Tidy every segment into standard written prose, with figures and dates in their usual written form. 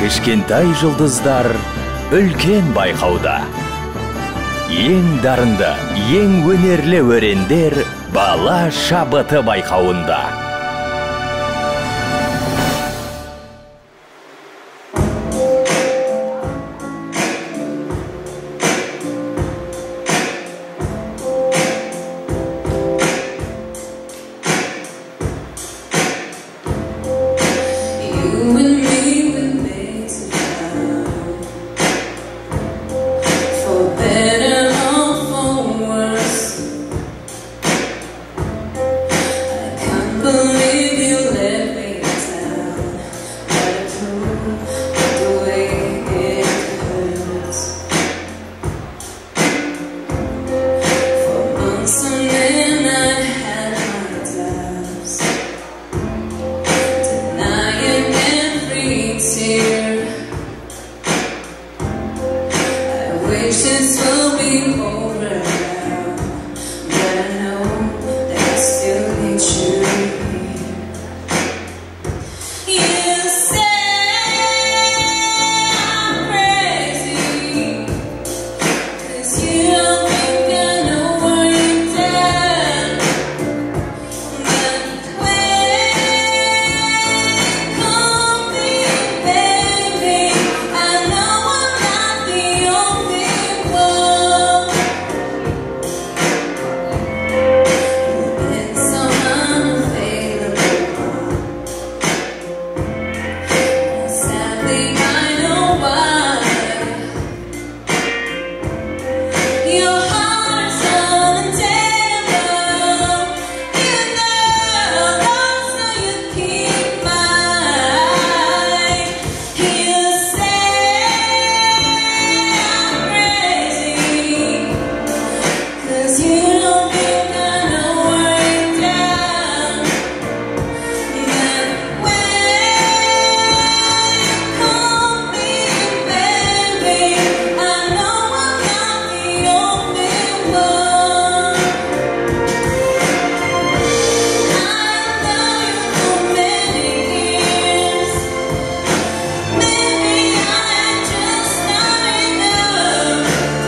Кішкентай жұлдыздар үлкен байқауда. Ең дарынды, ең өнерлі өрендер бала шабыты байқауында. This will be over now, but I know that I still need you here. You say I'm crazy, 'cause you don't think I know where you're at. But when you call me, baby, I know I'm not the only one. It's so unavailable. Sadly, I know why. Your heart's untenable. You know, so you keep mine. You say I'm crazy, 'cause you don't think I know where you're down. But when you call me, baby, I know I'm not the only one. I've known you for many years. Maybe I'm just not enough.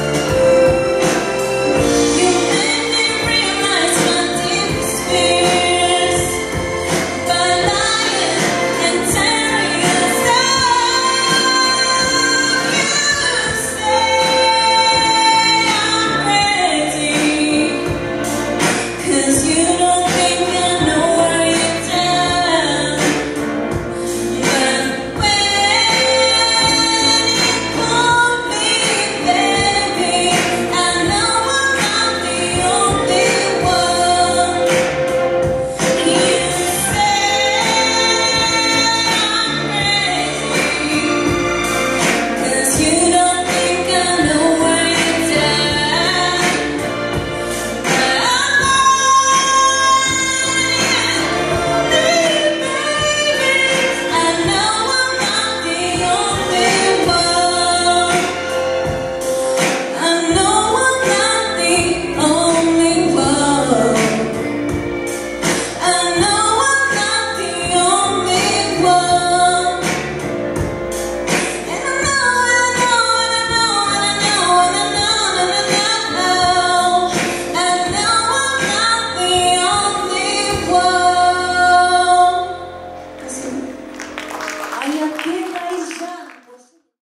You made me realize my deepest fears by lying and tearing us apart. You say I'm crazy, 'cause you don't think I know where you're down. But when you call me, baby, I know I'm not the only one. You say I'm crazy, 'cause you don't think I know where you're down. But I know I'm not the only one. I know I'm not the only one. I know I'm not the only one. And I know, and I know, and I know, and I know, and I know, and I know, I know I'm not the only one. А яке